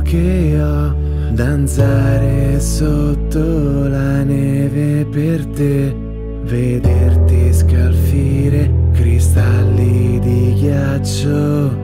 che ho, danzare sotto la neve per te, vederti scalfire cristalli di ghiaccio.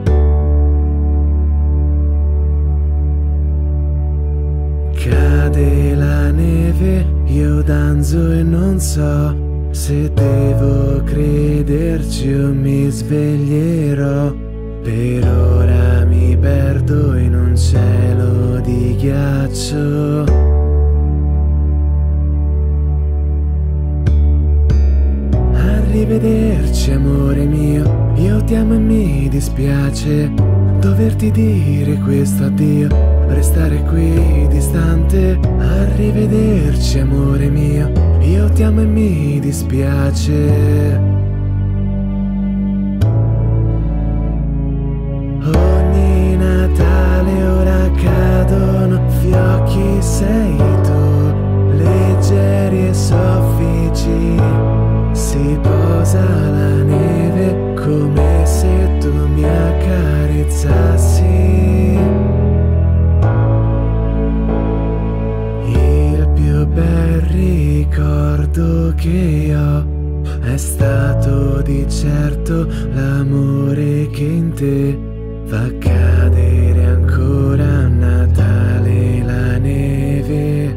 Cade la neve, io danzo e non so se devo crederci o mi sveglierò. Per ora mi perdo in un cielo di ghiaccio. Arrivederci amore mio, io ti amo e mi dispiace doverti dire questo addio, restare qui distante. Arrivederci amore mio, io ti amo e mi dispiace. Ogni Natale ora cadono fiocchi, sei tu, leggeri e soffici, si posa la neve come se tu mi accarezzassi. Il più bel ricordo che ho è stato di certo l'amore che in te fa cadere ancora a Natale la neve.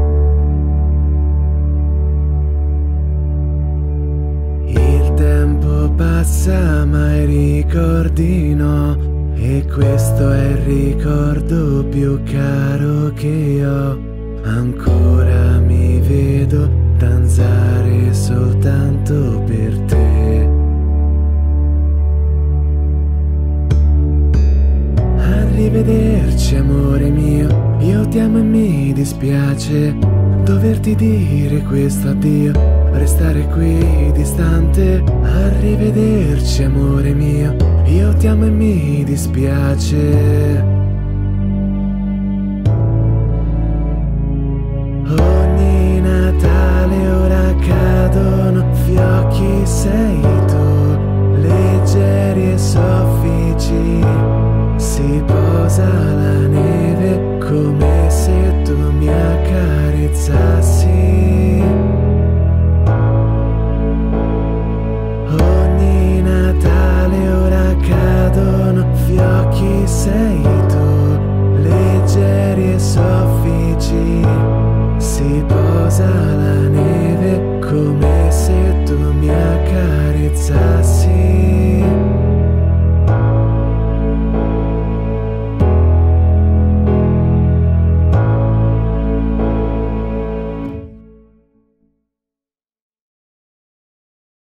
Il tempo passa ma i ricordi no, e questo è il ricordo più caro che ho. Ancora mi vedo danzare soltanto per te. Arrivederci amore mio, io ti amo e mi dispiace doverti dire questo addio, restare qui distante. Arrivederci amore mio, io ti amo e mi dispiace. Ogni Natale ora cadono fiocchi, sei tu, leggeri e soffici, si posa la neve come se tu mi accarezzassi. Ogni Natale ora cadono fiocchi, sei tu, leggeri e soffici, si posa la neve